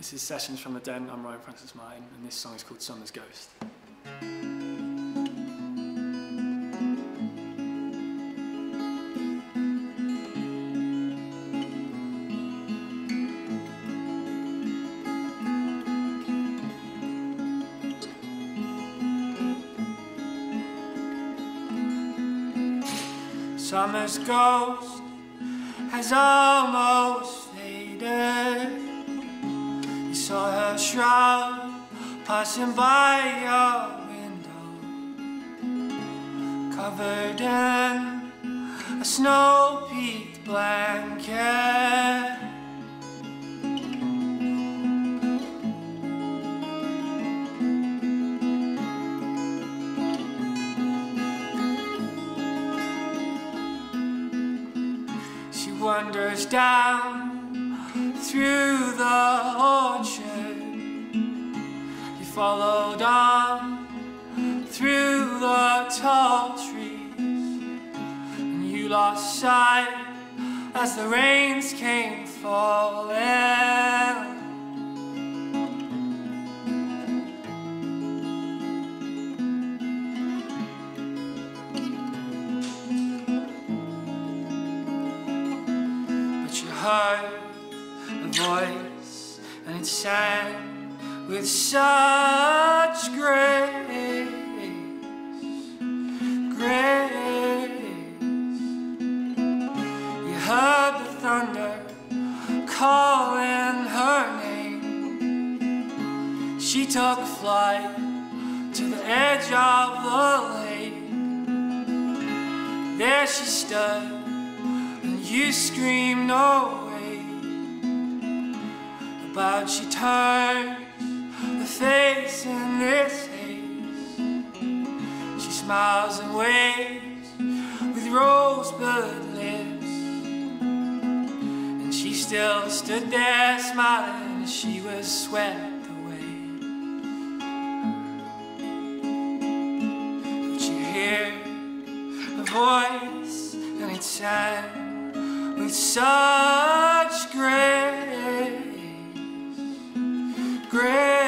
This is Sessions from the Den. I'm Ryan Francis Martin, and this song is called Summer's Ghost. Summer's ghost has almost faded. You saw her shroud passing by your window, covered in a snow-peaked blanket. She wanders down through the orchard. You followed on through the tall trees, and you lost sight as the rains came falling. Heard a voice, and it sang with such grace, grace. You heard the thunder calling her name. She took flight to the edge of the lake. There she stood, you screamed away. About she turns her face in this haze. She smiles and waves with rosebud lips, and she still stood there smiling as she was swept away. But you hear a voice, and it sang with such grace, grace.